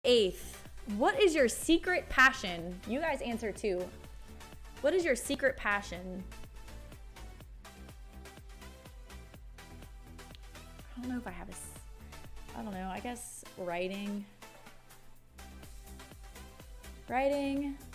8th. What is your secret passion? You guys answer too. What is your secret passion? I don't know if I have I don't know, I guess writing. Writing.